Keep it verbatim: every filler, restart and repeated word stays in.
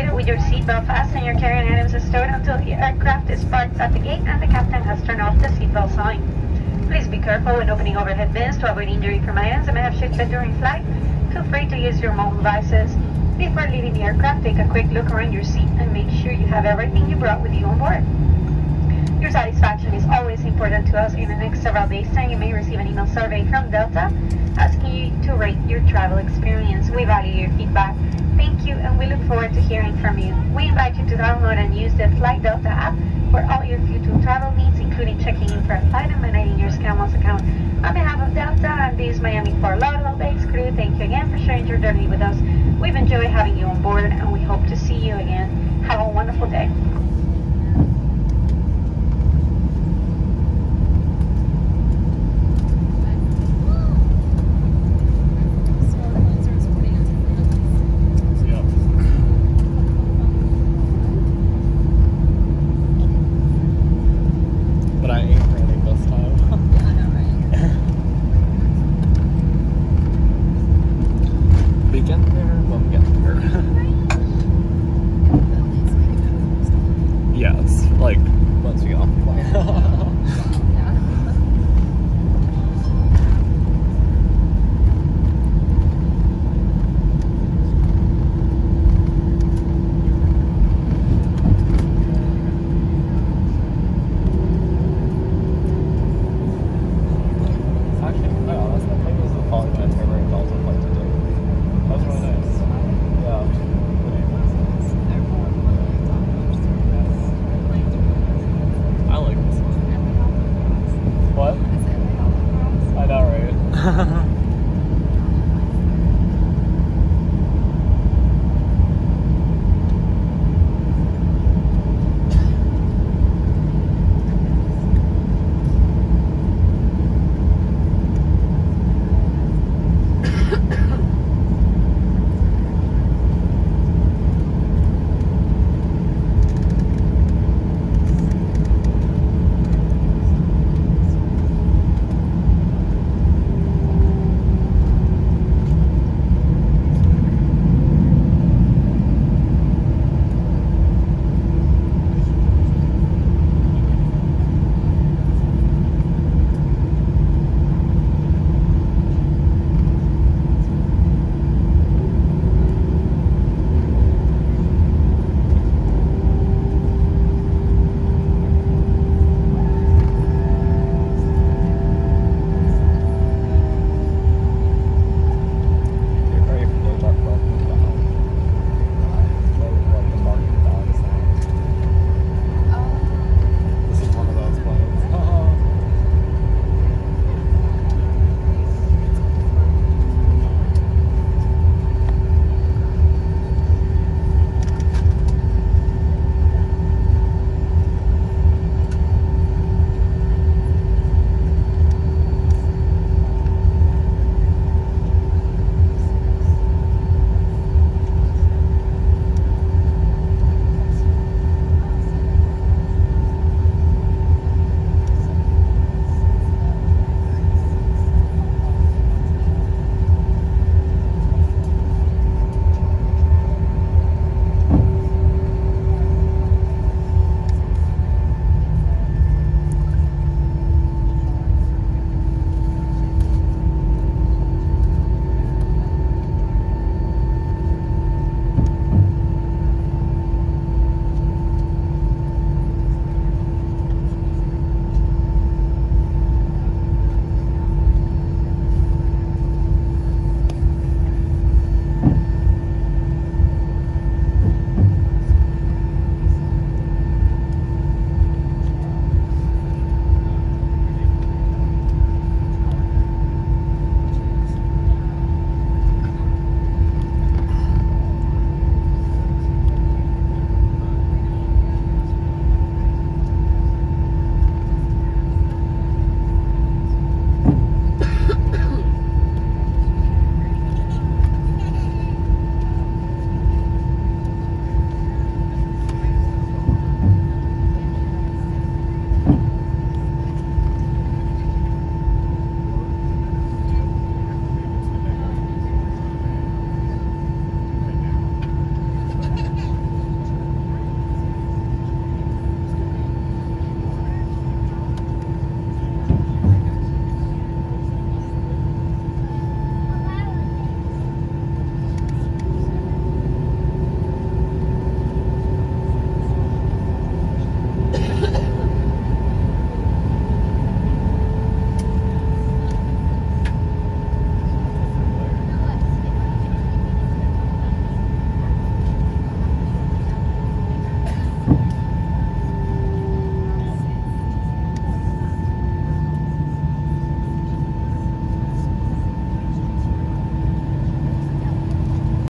here with your seatbelt fastened and your carrying items stowed until the aircraft is parked at the gate and the captain has turned off the seatbelt sign. Please be careful when opening overhead bins to avoid injury from items that may have shifted during flight. Feel free to use your mobile devices. Before leaving the aircraft, take a quick look around your seat and make sure you have everything you brought with you on board. Your satisfaction is always important to us. In the next several days' time, you may receive an email survey from Delta asking you to rate your travel experience. We value your feedback. Thank you, and we look forward to hearing from you. We invite you to download and use the Flight Delta app for all your future travel needs, including checking in for a flight and managing your SkyMiles account. On behalf of Delta and this Miami Fort Lauderdale-based crew, thank you again for sharing your journey with us. We've enjoyed having you on board, and we hope to see